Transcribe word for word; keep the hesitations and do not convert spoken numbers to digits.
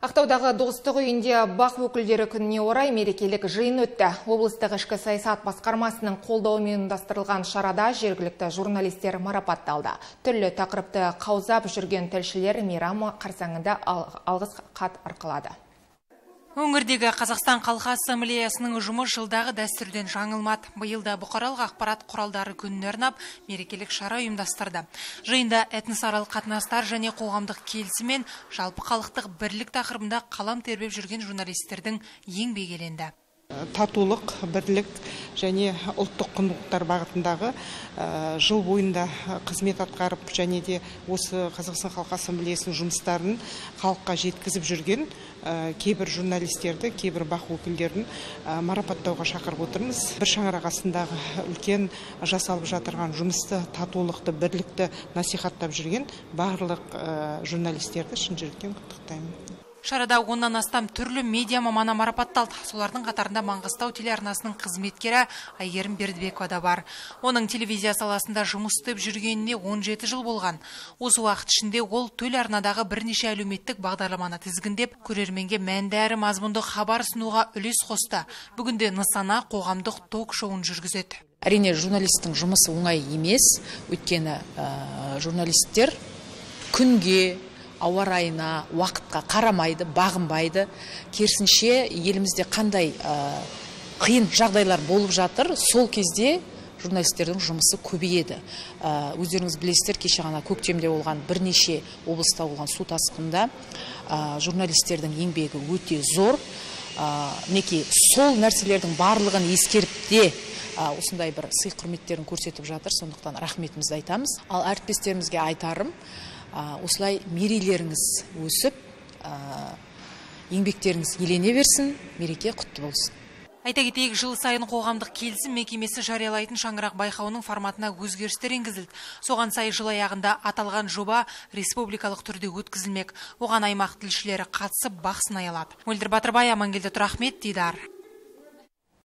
Ақтаудағы Достық үйінде бақ өкілдері күніне орай мерекелік жиын өтті. Облыстық ішкі саясат басқармасының қолдауымен ұйымдастырылған шарада жергілікті журналистер марапатталды. Түрлі тақырыпты қаузап жүрген тілшілер мейрам қарсаңында алғыс хат арқалады. Өңірдегі Қазақстан Халқы Ассамблеясының ұжымы жылдағы дәстүрден жаңылмады. Биылда бұқаралық ақпарат құралдары күніне арнап мерекелік шара ұйымдастырды. Жиында этносаралық қатынастар және қоғамдық келісім мен жалпы халықтық бірлік тақырыбында қалам тербеп жүрген журналистердің еңбегі еленді. Татулық, бірлік және ұлттық құндылықтар бағытындағы жыл бойында қызмет атқарып және де осы Қазақстан Халқы Ассамблеясының жұмыстарын халыққа жеткізіп жүрген кейбір журналистерді, кейбір бақ өкілдерін марапаттауға шақырып отырмыз. Bir шаңырақ астындағы үлкен жасалып жатырған жұмысты, татулықты, бірлікті насихаттап жүрген барлық журналистерді шын жүректен құттықтаймын. Шарада оннан астам түрлі медиа маманы марапатталды. Солардың қатарында Маңғыстау телеарнасының қызметкері Айгерім Бердібекова да бар. Оның телевизия саласында жұмыс істеп жүргеніне он жеті жыл болған. Осы уақыт ішінде ол төл арнадағы бірнеше әлеуметтік бағдарламаны тізгіндеп, көрерменге мәнді әрі мазмұнды хабар ұсынуға үлес қосты. Бүгінде нысана қоғамдық ток-шоуын жүргізеді. Әрине, журналистің жұмысы оңай емес, өйткені журналисттер күнге, ауа райына, уақытқа қарамайды, бағынбайды. Керісінше елімізде қандай қиын жағдайлар болып жатыр, сол кезде журналистердің жұмысы көбейеді. Өздеріңіз білесіздер, кеше ғана көктемде болған бірнеше облыста болған су тасқында журналистердің еңбегі өте зор. Мінекей сол нәрселердің барлығын ескеріп те осындай бір сый құрметтерін көрсетіп жатыр. Сондықтан рахметімізді айтамыз. Ал әріптестерімізге айтарым, осылай мерейлеріңіз өсіп, еңбектеріңіз елене берсін, мереке құтты болсын. Айта кетейік, жыл сайын қоғамдық келісім мекемесі жариялайтын шаңырақ байқауының форматына өзгерістер енгізілді. Соған сай жыл аяғында аталған жоба республикалық түрде өткізілмек. Оған аймақ тілшілері қатысып бақ сынай алады. Мөлдір Батырбай, Амангелді Тұрахмет, Дидар.